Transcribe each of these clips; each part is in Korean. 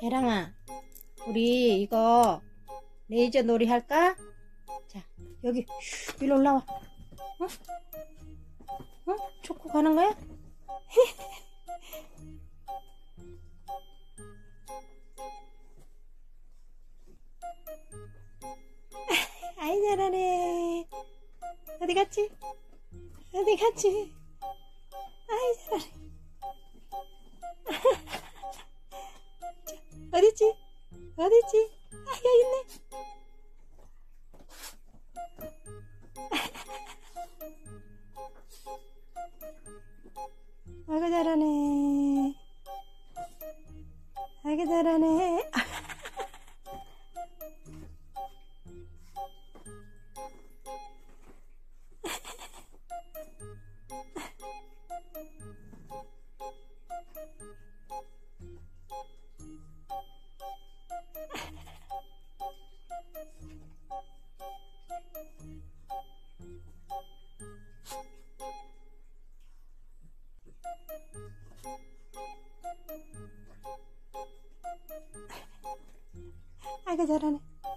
계랑아, 우리 이거 레이저 놀이 할까? 자, 여기 일로 올라와. 응? 응? 초코 가는 거야? 아이 잘하네. 어디 갔지? 어디 갔지? 아이 잘하네. 어딨지? 어딨지? 아, 여기 있네. 아이고 잘하네. 아이고 잘하네. 아이고 잘하네.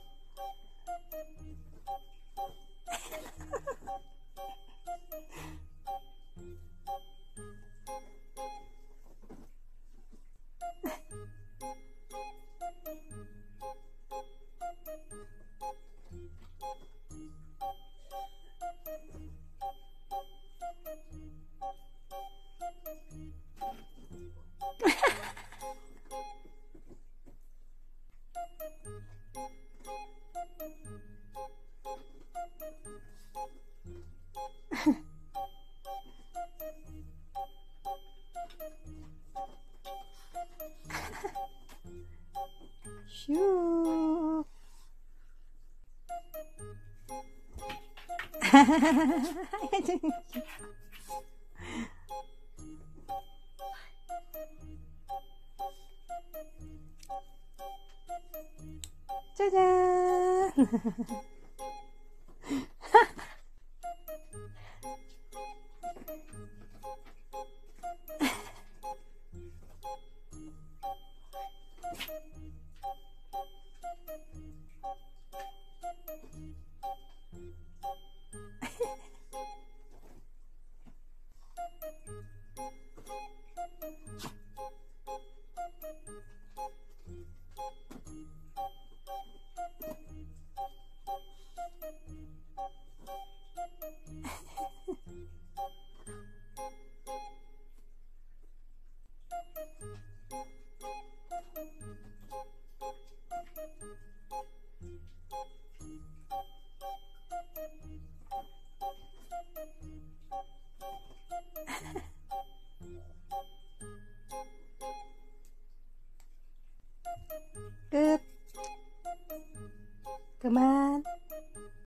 슈. 짜잔. 끝. 그만.